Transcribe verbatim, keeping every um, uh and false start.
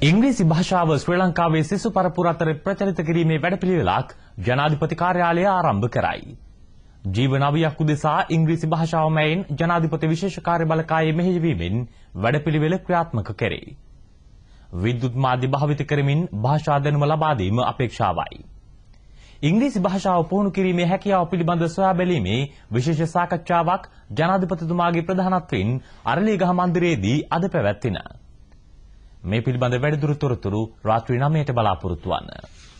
ඉංග්‍රීසි භාෂාව ශ්‍රී ලංකාවේ සිසු පරපුර අතර ප්‍රචලිත කිරීමේ වැඩපිළිවෙලක් ජනාධිපති කාර්යාලය ආරම්භ කරයි. ජීවන අවියක් උදෙසා ඉංග්‍රීසි භාෂාව මැයින් ජනාධිපති විශේෂ කාර්ය බළකායේ මෙහෙයවීමෙන් වැඩපිළිවෙල ක්‍රියාත්මක කෙරේ. විද්‍යුත් මාධ්‍ය භාවිත කරමින් භාෂා දැනුම ලබා දීම අපේක්ෂාවයි. ඉංග්‍රීසි භාෂාව පුහුණු කිරීමේ හැකියාව පිළිබඳ සොයා බැලීමේ විශේෂ සාකච්ඡාවක් ජනාධිපතිතුමාගේ ප්‍රධානත්වයෙන් අරලියගහ මන්දිරයේදී අද පැවැත්වින. මේ පිළිබඳ වැඩිදුර තොරතුරු රාත්‍රී නවයට බලාපොරොත්තු වන්න.